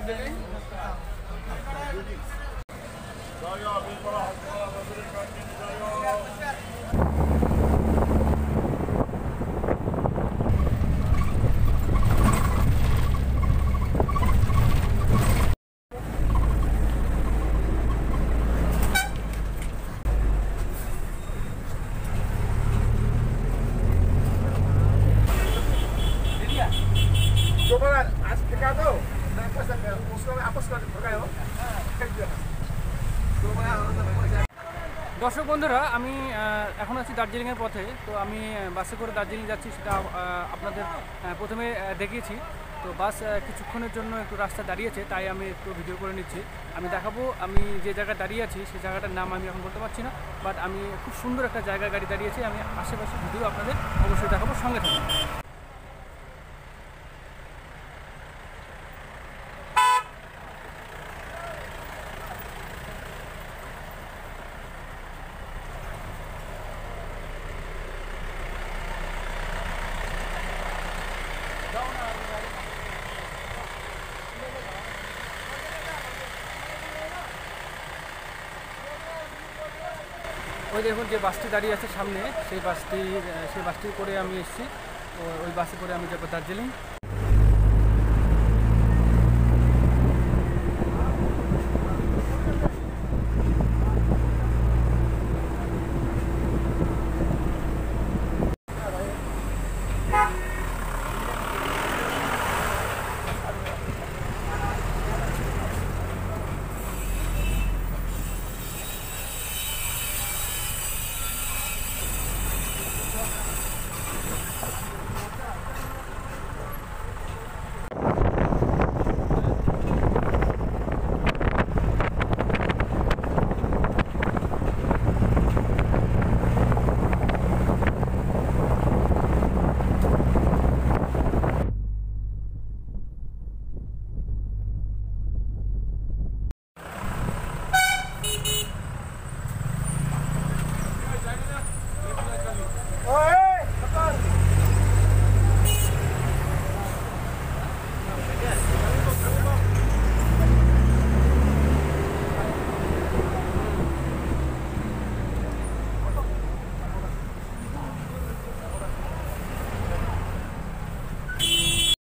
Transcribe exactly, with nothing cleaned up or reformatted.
Darjeeling. coba आज ठेका दो उसको आपस कर ढोकायो দর্শক বন্ধুরা আমি এখন আছি দার্জিলিংয়ের পথে। তো আমি বাসে করে দার্জিলিং যাচ্ছি, সেটা আপনাদের প্রথমে দেখিয়েছি। তো বাস কিছুক্ষণের জন্য একটু রাস্তা দাঁড়িয়েছে, তাই আমি একটু ভিডিও করে নিচ্ছি। আমি দেখাবো আমি যে জায়গায় দাঁড়িয়ে আছি সেই জায়গাটার নাম আমি এখন বলতে পারছি না, বাট আমি খুব সুন্দর একটা জায়গায় গাড়ি দাঁড়িয়েছি। আমি আশেপাশে ভিডিও আপনাদের অবশ্যই দেখাবো, সঙ্গে থাকুন। ওই দেখুন যে বাসটি দাঁড়িয়ে আছে সামনে, সেই বাসটি সেই বাসটি করে আমি এসেছি। ওই বাসে করে আমি যাবো দার্জিলিং।